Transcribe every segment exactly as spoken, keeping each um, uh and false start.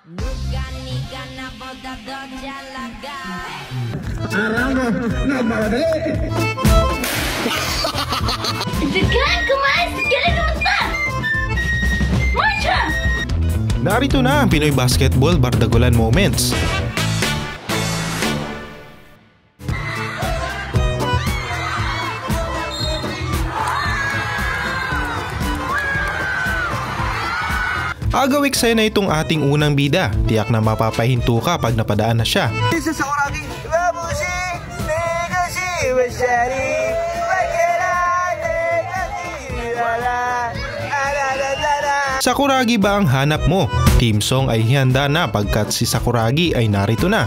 Narito na ang Pinoy Basketball Bardagulan Moments. Agawik sa'yo na itong ating unang bida. Tiyak na mapapahinto ka pag napadaan na siya. Sakuragi ba ang hanap mo? Team song ay hihanda na pagkat si Sakuragi ay narito na.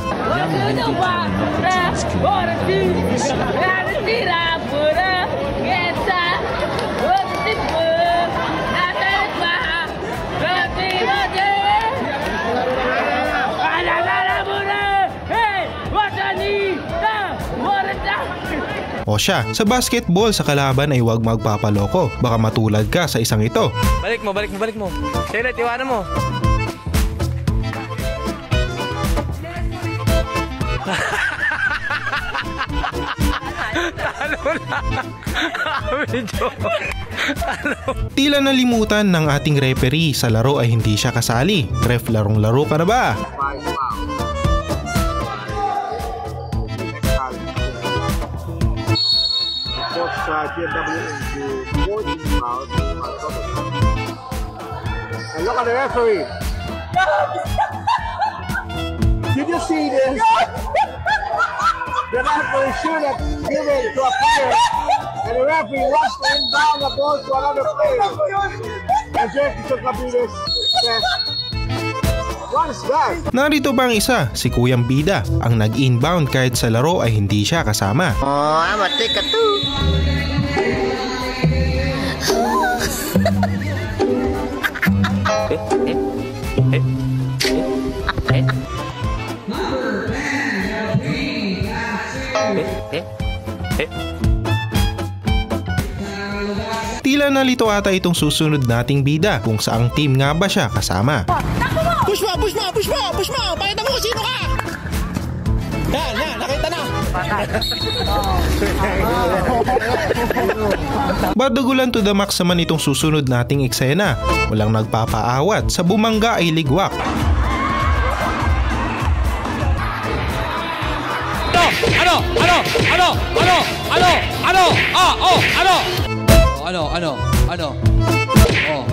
O siya, sa basketball sa kalaban ay huwag magpapaloko. Baka matulad ka sa isang ito. Balik mo, balik mo, balik mo. Shayla, tiwanan mo. Talo na. Medyo. Tila nalimutan ng ating referee sa laro ay hindi siya kasali. Ref, larong-laro ka na ba? And look at the referee. Did you see this? The referee should have given to a player, and the referee rushed to inbound the ball to another player. And Jeffy took up this test. What is that? Narito pa ang isa, si Kuyang Bida, ang nag-inbound kahit sa laro ay hindi siya kasama. Oh, I'm a ticket too. Tila nalito ata itong susunod nating bida kung saang team nga ba siya kasama. Push mo! Push mo! Push mo! Push mo! Pakita mo kung sino ka! Yan! Yan! Nakita na! Bardagulan to the max naman itong susunod nating eksena. Walang nagpapaawat, sa bumangga ay ligwak. Ano? Ano? Ano? Ano? Ano? Ano? Ah! Oh! Ano? Ano? Ano? Ano? Oh.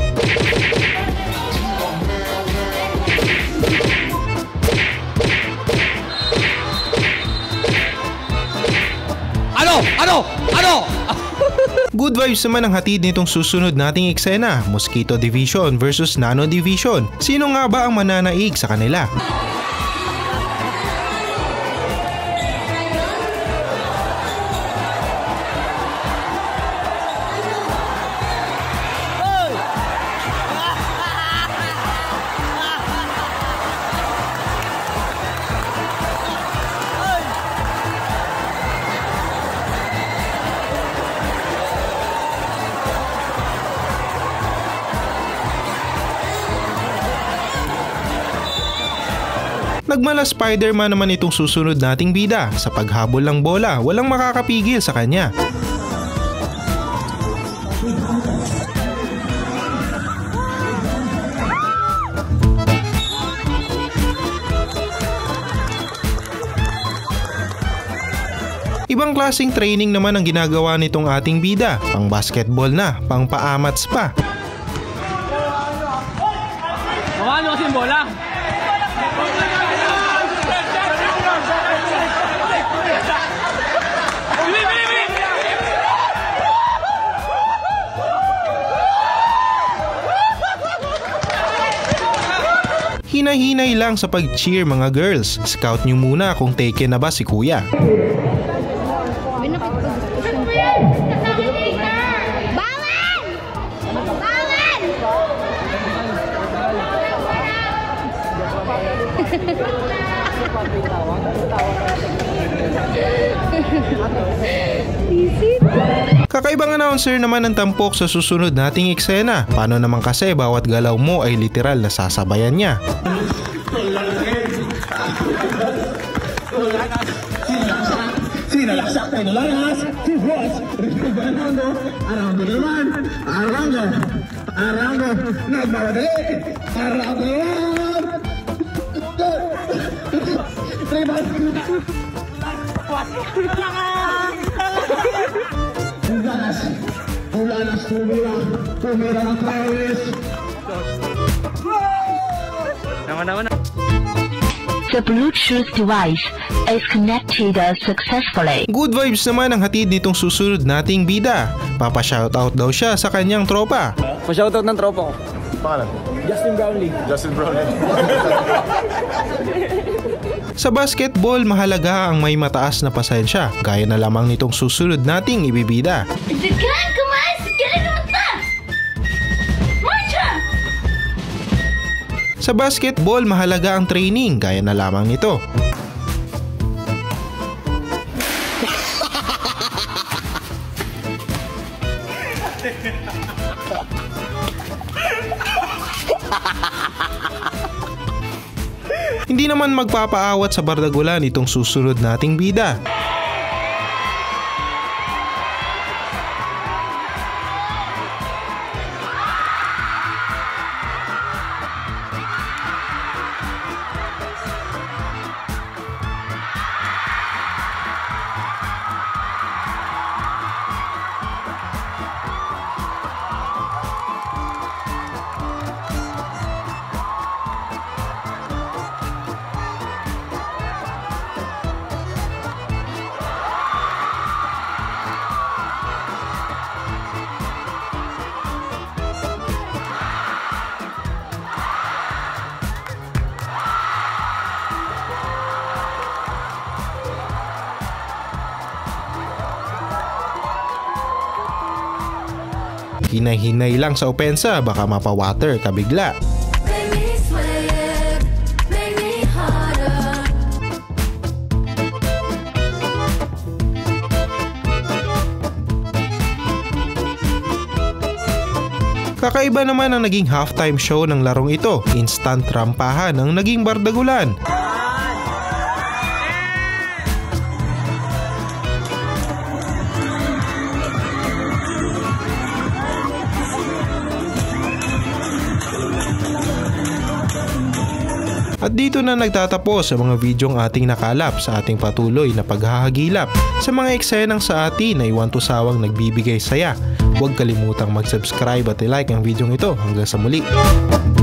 Ano? Ano? Ano? Good vibes naman ang hatid nitong susunod nating eksena, Mosquito Division versus Nano Division. Sino nga ba ang mananaig sa kanila? Nagmala Spider-Man naman itong susunod nating bida. Sa paghabol ng bola, walang makakapigil sa kanya. Ibang klaseng training naman ang ginagawa nitong ating bida. Pang basketball na, pang paamats pa. Ano kasi yung bola? Hinahinay lang sa pag-cheer mga girls. Scout nyo muna kung taken na ba si kuya. Bawal! Bawal! Kakaibang announcer naman ang tampok sa susunod nating eksena. Paano naman kasi bawat galaw mo ay literal na sasabayan niya. Sinalaksak tayo ng lakas. Si Boss. Aranggo. Aranggo naman. Aranggo. Aranggo. Nagmamadali. Aranggo naman. Ribas. Ulanas. Ulanas. Tumira. Tumira ng Travis. Naman-naman na. The Bluetooth device is connected successfully. Good vibes naman ang hatid nitong susunod nating bida. Papa-shoutout daw siya sa kanyang tropa. Pa-shoutout ng tropa ko. Pangalan? Justin Brownlee. Justin Brownlee. Sa basketball, mahalaga ang may mataas na pasensya, gaya na lamang nitong susunod nating ibibida. Sekarang kemas, sekarang kemas. Marcha! Sa basketball, mahalaga ang training, gaya na lamang nito. Hindi naman magpapaawat sa bardagulan itong susunod nating bida. Hinay-hinay lang sa opensa, baka mapawater ka bigla. Kakaiba naman ang naging halftime show ng larong ito. Instant rampahan ang naging bardagulan. At dito na nagtatapos ang mga videong ating nakalap sa ating patuloy na paghahagilap sa mga eksenang sa atin na iwan to sawang nagbibigay saya. Huwag kalimutang mag-subscribe at i-like ang videong ito. Hanggang sa muli.